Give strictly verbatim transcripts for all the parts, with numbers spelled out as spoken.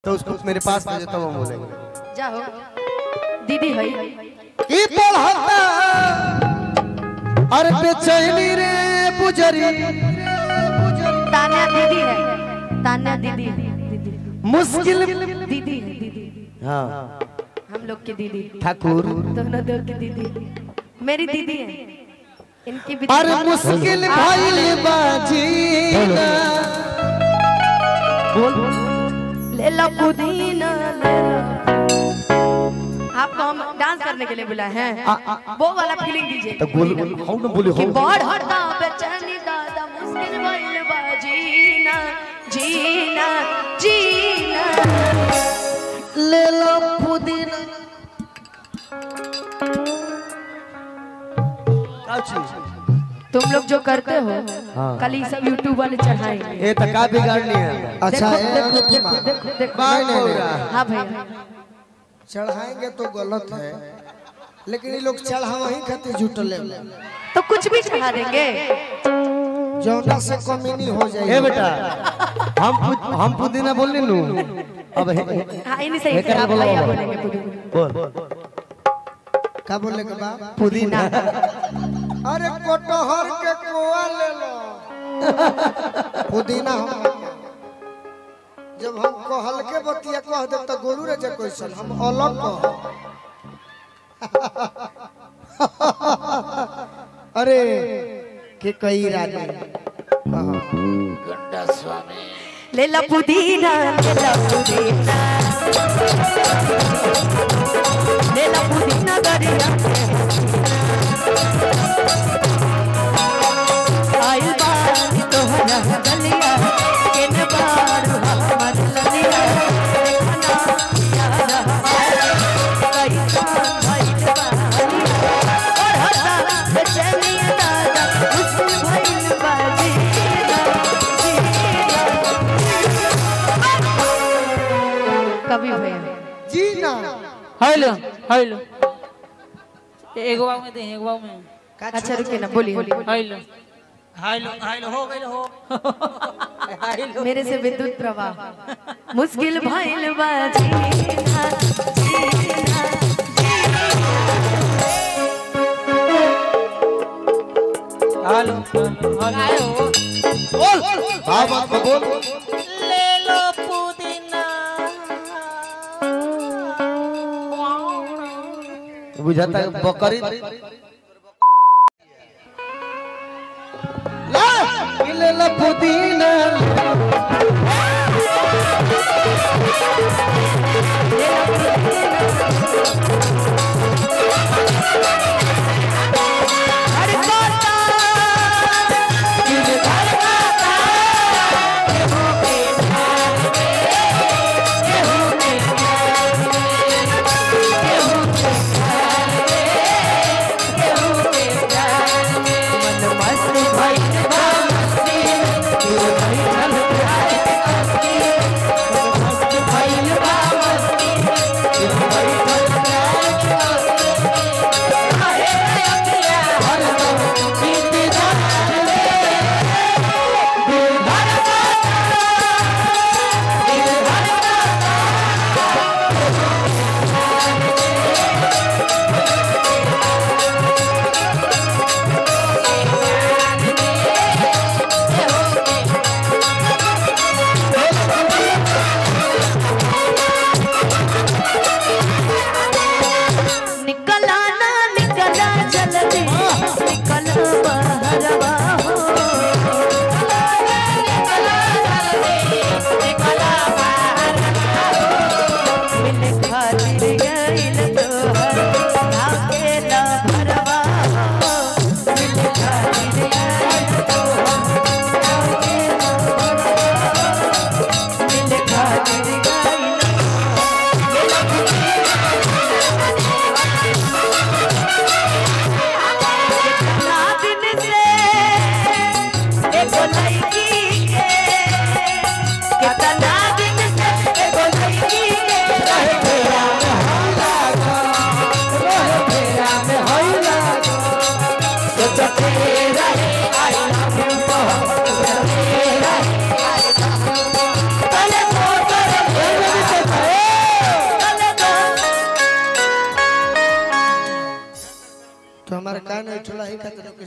तो उसको मेरे पास ले जाता हूँ, बोलेंगे जाओ दीदी है की पढ़ता अरे बेचैनी रे पुजरी तान्या दीदी है, तान्या दीदी दीदी मुश्किल दीदी है दीदी। हाँ हम लोग की दीदी ठाकुर दोनों दो की दीदी मेरी दीदी है, इनकी भी अरे मुश्किल भाई बाजी बोल ले ला पुदीना ले ला। आपको हम डांस करने के लिए बुलाए हैं, वो वाला फीलिंग दीजिए। तो बोल हाउ ना बोले कि बढ़ हटा बेचैनी दादा मुश्किल भइल बा जीना जीना जीना ले लो पुदीना तुम लोग जो करते हो हाँ। कल ही सब यूट्यूब वाले चढ़ाएंगे। ये तो का बिगाड़नी है। अच्छा देखो देखो देखो देखो देखो हाँ भैया चढ़ाएंगे तो गलत है, लेकिन ये लोग चढ़ा वहीं खाते जुटले तो कुछ भी चढ़ा देंगे। जौना से कमी नहीं हो जाएगी। ए बेटा हम हम पुदीना बोलने नु अब हाँ इन्हीं सही से आप भैया बोलेंगे पुदीना। बोल का बोले के बा पुदीना अरे कोटहर के कोआ ले लो पुदीना हम जब हम कहल के बतिया कह दे तो गोलू रे जे क्वेश्चन हम अलग कह अरे के कई रानी गंडा स्वामी ले ला पुदीना ले ला पुदीना ले ला पुदीना दरिया आइल बानी तोहरा गलिया के न बारू हमर ललिया देखना यार हमारा कैसा भइल बानी और हटा बेचैनी दादा मुश्किल भइल बा जीना कभी भैया जी ना हेलो हेलो एक बार में दे एक बार में अच्छा रुकिए ना बोलिए हेलो हेलो हेलो हो गए हो हेलो मेरे से विद्युत प्रवाह मुश्किल भइल बा जीना जीना हेलो हेलो बोल हाँ बात को बोल ले लो पुदीना बुझाता है बकरी ला ले लो पुदीना हर कोता दिल धड़कता केहू के प्यार में केहू के प्यार में केहू के प्यार में केहू के प्यार में मन मस्त भइल बा मस्ती में दिल भइल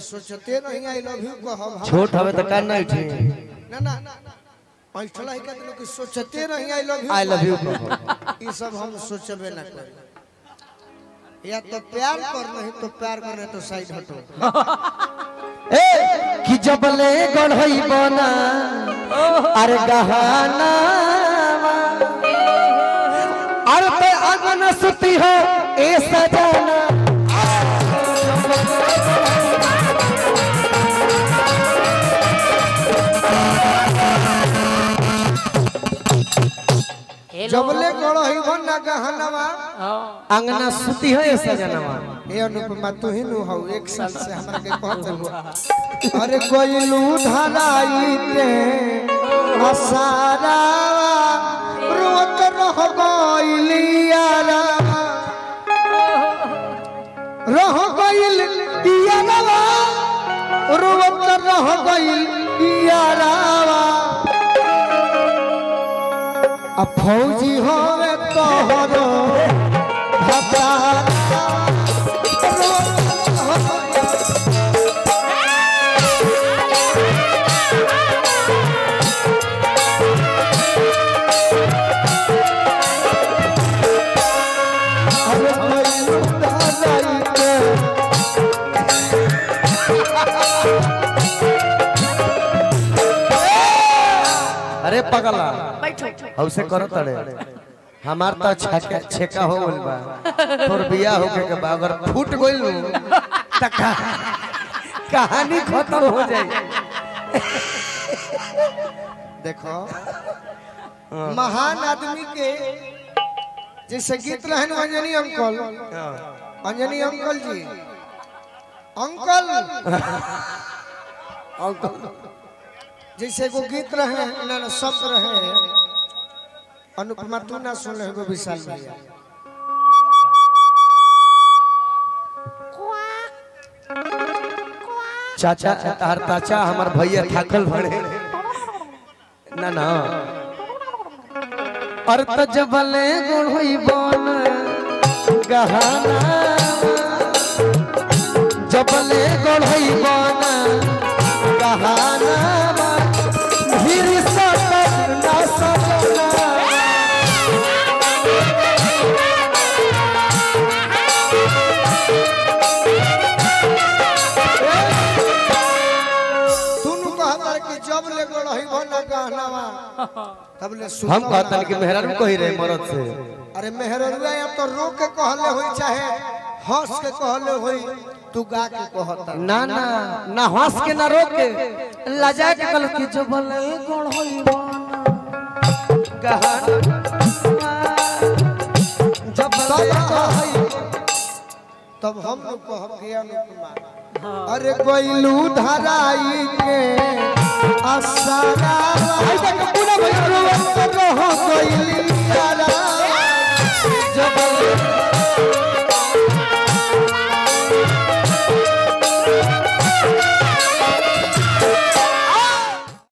सोचते नहीं आई लव यू कहब छोट हवे तो कान नहीं ठी ना ना ऐठला ही कहते कि सोचते नहीं I love you I love you कहब ये सब हम सोचबे ना करें या तो प्यार कर नहीं तो प्यार करे तो साइड हटो ए कि जबले गढ़ई बना अरे गहना अरे पे अगन सुती हो ए सजना जबले गढ़ई बना गहनवा अंगना सुती हो ए सजनवा ए अनुपमा तू ही नु हो एक साल से हमरा के कहत अरे कोई लू धराई के असारा रोत रह गइलियारा रह गइल यारा रोत रह गइल यारा आ फौजी होवे तोहरो भता अरे पगला बैठो हौसे करो तड़े हमार तो छेका छेका हो गइल बा तोर बियाह होके के बा अगर फूट गइल नु त कहानी खत्म हो जाई देखो महान आदमी के जैसे गीत रहन Anjani uncle Anjani uncle ji uncle uncle जैसे वो गीत रहे ना ना शब्द रहे अनुपमा तू ना सुन ले वो विशाल भैया चाचा तार चाचा हमार भैया थाकल भड़े ना ना और त जबले गुण बन गहना जबले गुण बन गहना फिर सतर ना सजना तुम कहता कि जब ले गो रही भना गहनावा तब ले सुन हम कहतन कि मेहरारू कही रहे मरद से अरे मेहररुआ या तो रो के कहले होई चाहे हंस के कहले होई तू गा के कहता ना ना ना हंस के ना रोक के लजा के कल की जो भले गुण होई गहना जब भले तब हम लोग कहब कि अनुपमा अरे कोइलू धराई के आसारा आई तक पूरा भैया रो कोइली यारा